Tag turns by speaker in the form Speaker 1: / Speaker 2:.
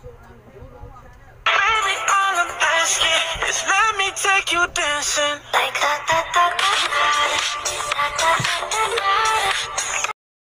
Speaker 1: Baby, all I'm asking is let me take you dancing. Like that, that, that.